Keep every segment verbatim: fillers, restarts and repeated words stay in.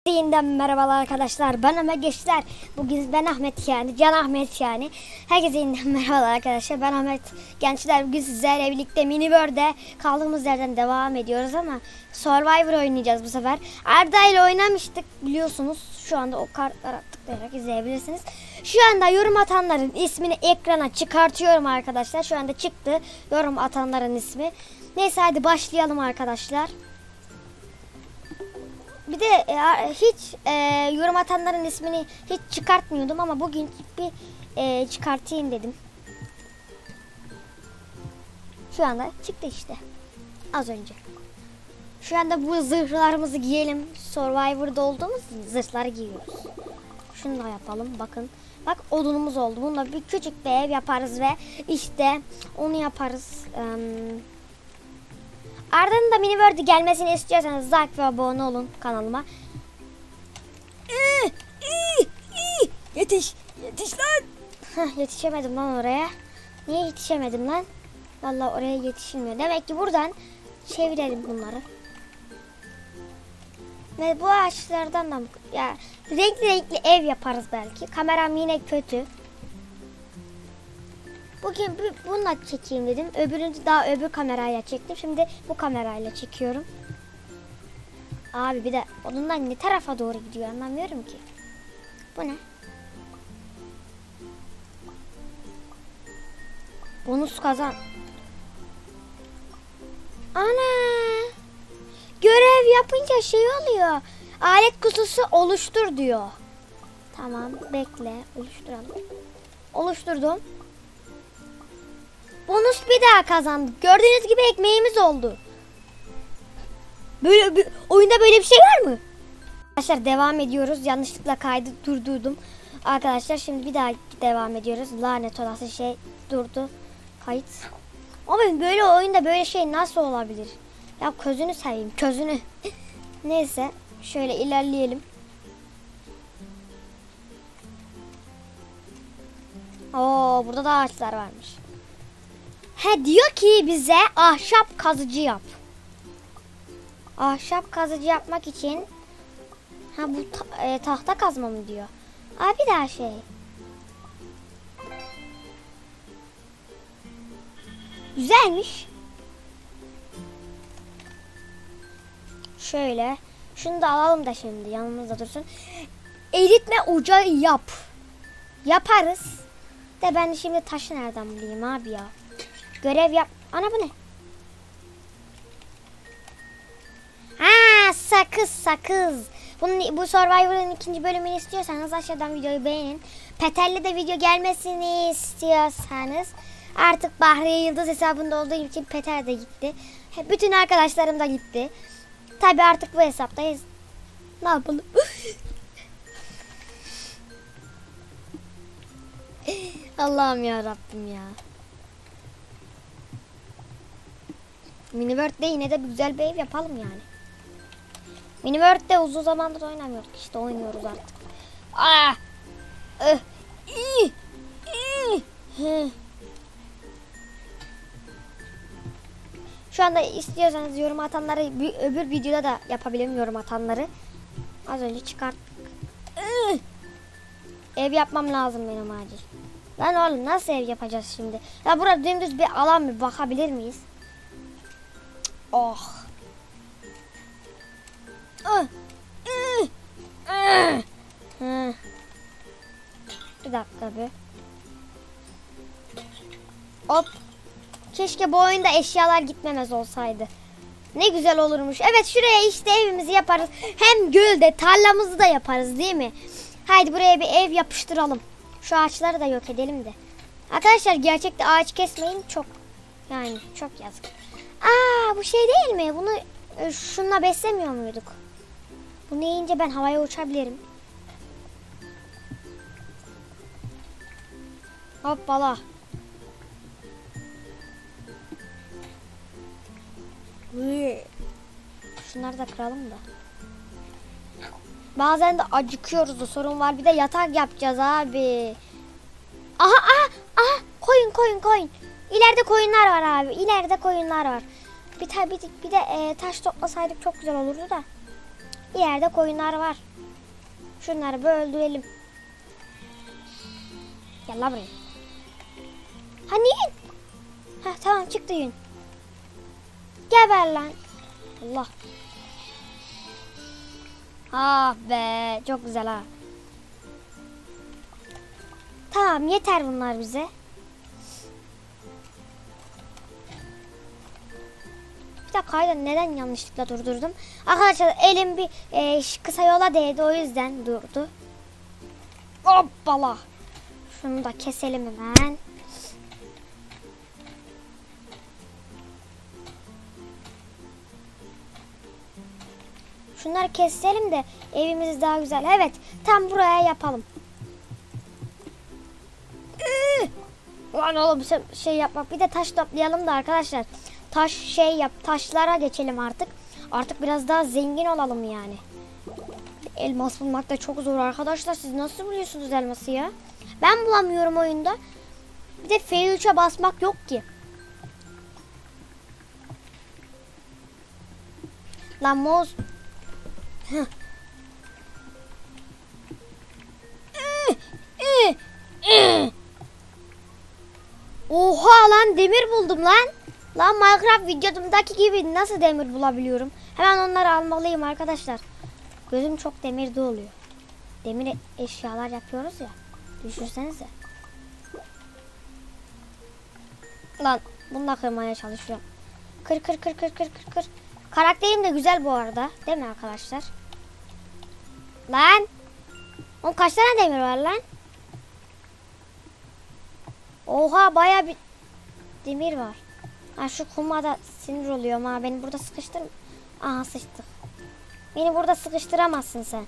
Yeniden merhabalar arkadaşlar. Ben Ahmet Gençler. Bugün ben Ahmet yani. Can Ahmet yani. Herkese yeniden merhabalar arkadaşlar. Ben Ahmet Gençler. Bugün sizlerle birlikte Mini World'de kaldığımız yerden devam ediyoruz ama Survivor oynayacağız bu sefer. Arda ile oynamıştık biliyorsunuz. Şu anda o kartlara tıklayarak izleyebilirsiniz. Şu anda yorum atanların ismini ekrana çıkartıyorum arkadaşlar. Şu anda çıktı yorum atanların ismi. Neyse hadi başlayalım arkadaşlar. Bir de e, hiç e, yorum atanların ismini hiç çıkartmıyordum ama bugün bir e, çıkartayım dedim. Şu anda çıktı işte. Az önce. Şu anda bu zırhlarımızı giyelim. Survivor'da olduğumuz zırhları giyiyoruz. Şunu da yapalım. Bakın. Bak odunumuz oldu. Bununla bir küçük bir ev yaparız ve işte onu yaparız. Um, Arda'nın da Mini World'e gelmesini istiyorsanız like ve abone olun kanalıma. Yetiş, yetiş lan. Heh, yetişemedim lan oraya. Niye yetişemedim lan? Vallahi oraya yetişilmiyor. Demek ki buradan çevirelim bunları. Ve bu ağaçlardan da ya renkli renkli ev yaparız belki. Kameram yine kötü. Bugün bununla çekeyim dedim. Öbürünü daha öbür kamerayla çektim. Şimdi bu kamerayla çekiyorum. Abi bir de onundan ne tarafa doğru gidiyor anlamıyorum ki. Bu ne? Bonus kazan. Ana! Görev yapınca şey oluyor. Alet kutusu oluştur diyor. Tamam bekle. Oluşturalım. Oluşturdum. Bonus bir daha kazandık. Gördüğünüz gibi ekmeğimiz oldu. Böyle bir, oyunda böyle bir şey var mı? Arkadaşlar devam ediyoruz. Yanlışlıkla kaydı durdurdum. Arkadaşlar şimdi bir daha devam ediyoruz. Lanet olası şey durdu. Kayıt. Ama böyle oyunda böyle şey nasıl olabilir? Ya közünü seveyim. Közünü. Neyse. Şöyle ilerleyelim. Oo, burada da ağaçlar varmış. He diyor ki bize ahşap kazıcı yap. Ahşap kazıcı yapmak için ha bu ta, e, tahta kazma mı diyor. Abi bir daha şey. Güzelmiş. Şöyle. Şunu da alalım da şimdi yanımızda dursun. Eritme ocağı yap. Yaparız. De ben şimdi taşı nereden bulayım abi ya. Görev yap. Ana bu ne? Ha sakız sakız. Bunun, bu Survivor'ın ikinci bölümünü istiyorsanız aşağıdan videoyu beğenin. Peter'le de video gelmesini istiyorsanız artık Bahriye Yıldız hesabında olduğu için Peter de gitti. Bütün arkadaşlarım da gitti. Tabi artık bu hesaptayız. Ne yapalım? Allah'ım ya Rabbim ya. Mini World'de yine de güzel bir ev yapalım yani. Mini World'de uzun zamandır oynamıyorduk. İşte oynuyoruz artık. Ah! Ih! İh! İh! Şu anda istiyorsanız yorum atanları bir, öbür videoda da yapabilirim yorum atanları. Az önce çıkart. İh! Ev yapmam lazım benim acil. Lan oğlum nasıl ev yapacağız şimdi? Ya burada dümdüz bir alan mı bakabilir miyiz? Oh. Uh, uh, uh. Uh. Bir dakika bir. Hop. Keşke bu oyunda eşyalar gitmemez olsaydı. Ne güzel olurmuş. Evet şuraya işte evimizi yaparız. Hem gölde tarlamızı da yaparız değil mi? Haydi buraya bir ev yapıştıralım. Şu ağaçları da yok edelim de. Arkadaşlar gerçekte ağaç kesmeyin çok. Yani çok yazık. Aa bu şey değil mi? Bunu e, şununla beslemiyor muyduk? Bunu yiyince ben havaya uçabilirim. Hoppala. Şunları da kıralım da. Bazen de acıkıyoruz da sorun var. Bir de yatak yapacağız abi. Aha aha aha koyun koyun koyun. İleride koyunlar var abi. İleride koyunlar var. Bir tabi bir de e, taş toplasaydık çok güzel olurdu da. İleride koyunlar var. Şunları böyle öldürelim. Gel la buraya. Hani? Heh, tamam çıktı yün. Geber lan. Allah. Ah be, çok güzel ha. Tamam, yeter bunlar bize. Bir dakika, kaydı neden yanlışlıkla durdurdum? Arkadaşlar elim bir e, kısa yola değdi, o yüzden durdu. Hoppala. Şunu da keselim hemen. Şunları keselim de evimiz daha güzel. Evet, tam buraya yapalım. Lan oğlum şey yapmak. Bir de taş toplayalım da arkadaşlar. Taş şey yap. Taşlara geçelim artık. Artık biraz daha zengin olalım yani. Elmas bulmak da çok zor arkadaşlar. Siz nasıl buluyorsunuz elması ya? Ben bulamıyorum oyunda. Bir de F üç'e basmak yok ki. Lan mouse. Oha lan, demir buldum lan. Lan Minecraft videomdaki gibi nasıl demir bulabiliyorum? Hemen onları almalıyım arkadaşlar. Gözüm çok demirde oluyor. Demir eşyalar yapıyoruz ya. Düşünsenize. Lan bunu da kırmaya çalışıyorum. Kır kır kır kır kır kır kır. Karakterim de güzel bu arada. Değil mi arkadaşlar? Lan. Oğlum kaç tane demir var lan? Oha, baya bir demir var. Ha, şu kuma da sinir oluyorum ha. Beni burada sıkıştır. Aha, sıçtık. Beni burada sıkıştıramazsın sen.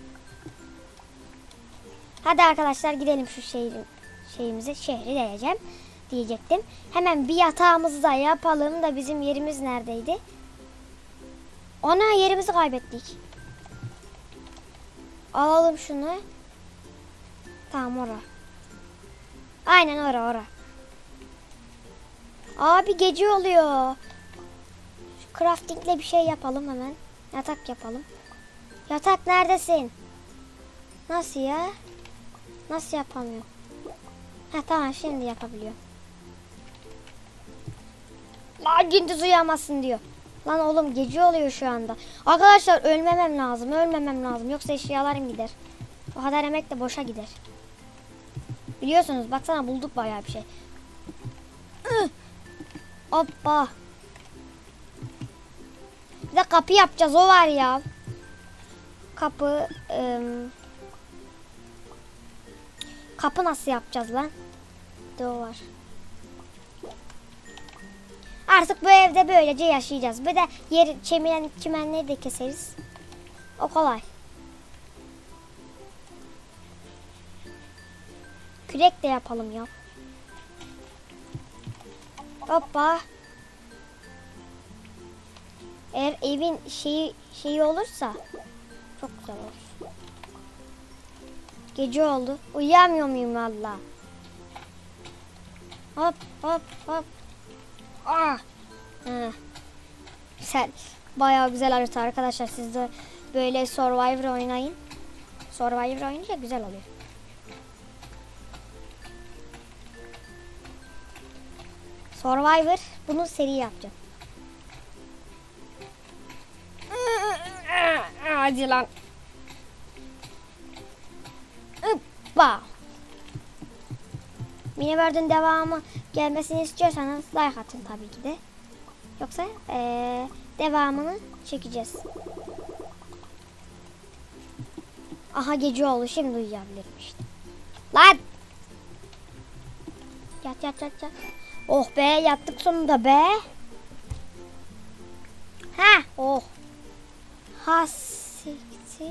Hadi arkadaşlar gidelim şu şehrin şeyimize. Şehri diyeceğim. Diyecektim. Hemen bir yatağımızı da yapalım da bizim yerimiz neredeydi? Ana, yerimizi kaybettik. Alalım şunu. Tamam, ora. Aynen ora ora. Abi gece oluyor. Şu craftingle bir şey yapalım hemen. Yatak yapalım. Yatak neredesin? Nasıl ya? Nasıl yapamıyor? Ha tamam, şimdi yapabiliyor. Lan gündüz uyuyamazsın diyor. Lan oğlum gece oluyor şu anda. Arkadaşlar ölmemem lazım. Ölmemem lazım. Yoksa eşyalarım gider. O kadar emek de boşa gider. Biliyorsunuz, baksana bulduk bayağı bir şey. Hoppa. Bir de kapı yapacağız, o var ya. Kapı ım, kapı nasıl yapacağız lan? Bir de o var. Artık bu evde böylece yaşayacağız. Bir de yer çimen, çimenleri de keseriz. O kolay. Kürek de yapalım ya. Hoppa. Eğer evin şeyi şeyi olursa çok güzel olur. Gece oldu. Uyuyamıyor muyum valla? Hop hop hop. Ah. Heh. Güzel. Bayağı güzel harita arkadaşlar. Siz de böyle Survivor oynayın. Survivor oynayınca güzel oluyor. Survivor, bunu seri yapacağım. Hadi lan. Hoppa. Miniworld'ün devamı gelmesini istiyorsanız like atın tabii ki de. Yoksa ee, devamını çekeceğiz. Aha, gece oldu, şimdi uyuyabilirim işte. Lan. Yat yat yat yat. Oh be, yattık sonunda be. Ha, oh. Ha siktir.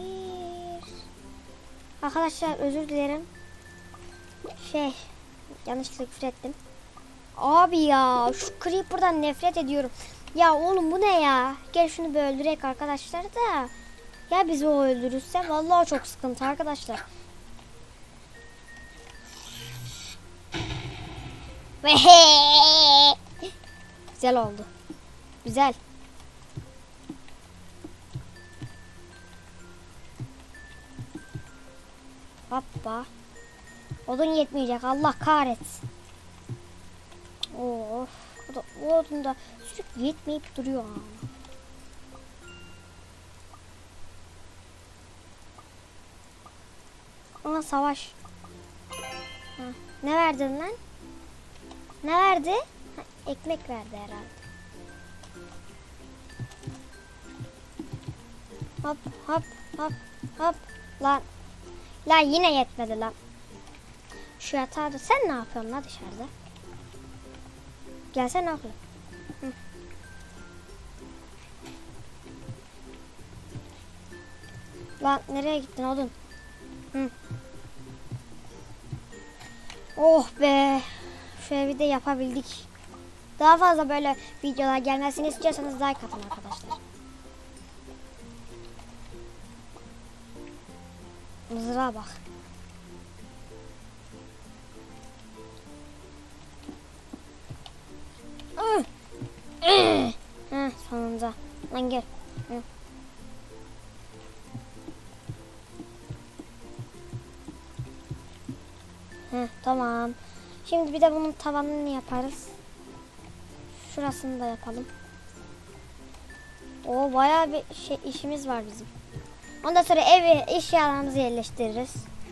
Arkadaşlar özür dilerim. Şey, yanlışlıkla küfür ettim. Abi ya, şu creeper'dan nefret ediyorum. Ya oğlum bu ne ya? Gel şunu bir öldürek arkadaşlar da. Ya bizi o öldürürse vallahi çok sıkıntı arkadaşlar. Güzel oldu. Güzel. Hoppa. Odun yetmeyecek. Allah kahretsin. Of. O, da, o odun da sürekli yetmeyip duruyor. Ama savaş. Ha, ne verdin lan? Ne verdi? Ha, ekmek verdi herhalde. Hop hop hop hop. Lan. Lan yine yetmedi lan. Şu yatağı da sen ne yapıyorsun lan dışarıda? Gelsene oğlum. Hı. Lan nereye gittin oğlum? Hı. Oh be. Şu evi de yapabildik. Daha fazla böyle videolar gelmesini istiyorsanız like atın arkadaşlar. Mızrağa bak. Heh, sonunda. Lan gel. Hı. Heh, tamam. Şimdi bir de bunun tavanını yaparız. Şurasını da yapalım. O bayağı bir şey işimiz var bizim. Ondan sonra evi eşyalarımızı yerleştiririz.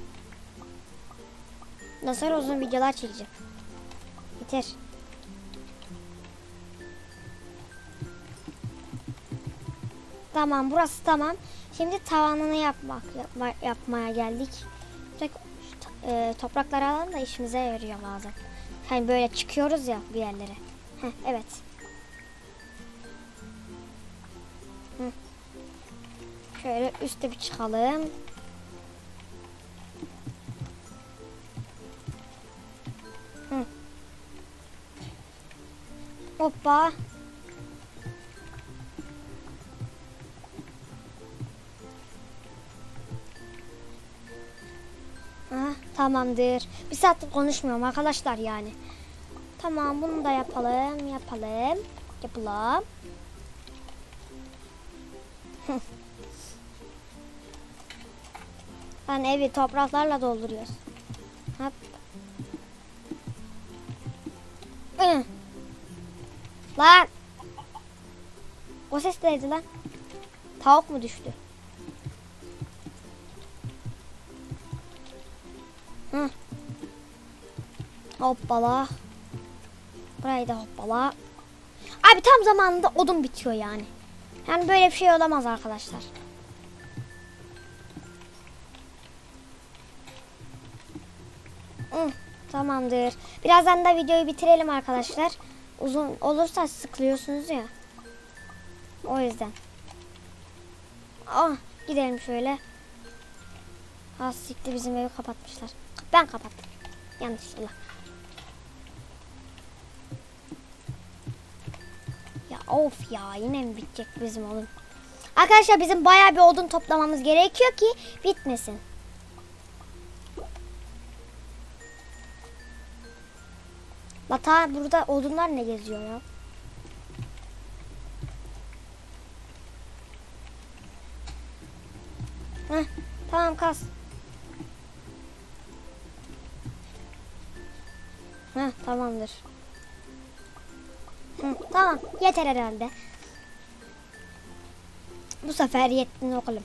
Ondan sonra uzun videolar çekeceğim. Yeter. Tamam, burası tamam. Şimdi tavanını yapmak yapma, yapmaya geldik. E, toprakları alalım da işimize yarıyor bazen. Hani böyle çıkıyoruz ya bir yerlere. Heh, evet. Hı. Şöyle üstte bir çıkalım. Hı. Hoppa. Ha, tamamdır. Bir saattir konuşmuyorum arkadaşlar yani. Tamam, bunu da yapalım, yapalım, yapalım. Yani evi topraklarla dolduruyoruz. Hop. Hı. Lan. O ses neydi lan? Tavuk mu düştü? Hı. Hoppala. Burayı da hoppala. Abi tam zamanında odun bitiyor yani. Yani böyle bir şey olamaz arkadaşlar. Hı, tamamdır. Birazdan da videoyu bitirelim arkadaşlar. Uzun olursa sıkılıyorsunuz ya. O yüzden. Ah, gidelim şöyle. Ha siktir, bizim evi kapatmışlar. Ben kapattım. Yanlışlıkla. Ya of ya, yine mi bitecek bizim odun? Arkadaşlar bizim bayağı bir odun toplamamız gerekiyor ki bitmesin. Bata burada odunlar ne geziyor ya? Heh, tamam kas. Heh, tamamdır. Hı, tamam, yeter herhalde. Bu sefer yettin oğlum.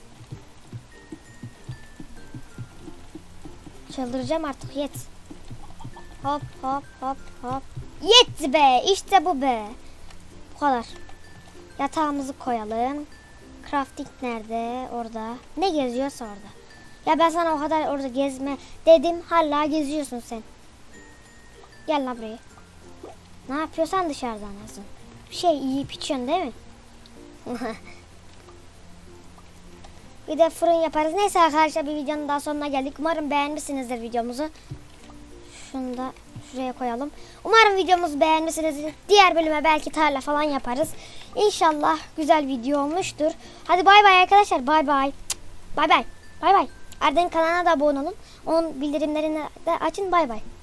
Çıldıracağım artık, yet. Hop hop hop hop. Yetti be, işte bu be. Bu kadar. Yatağımızı koyalım. Crafting nerede? Orada. Ne geziyorsa orada. Ya ben sana o kadar orada gezme dedim, hala geziyorsun sen. Gel lan buraya. Ne yapıyorsan dışarıdan yazın. Bir şey yiyip içiyorsun değil mi? Bir de fırın yaparız. Neyse arkadaşlar, bir videonun daha sonuna geldik. Umarım beğenmişsinizdir videomuzu. Şunu da şuraya koyalım. Umarım videomuzu beğenmişsinizdir. Diğer bölüme belki tarla falan yaparız. İnşallah güzel video olmuştur. Hadi bay bay arkadaşlar. Bay bay. Bay bay. Bay bay. Arda'nın kanalına da abone olun. Onun bildirimlerini de açın. Bay bay.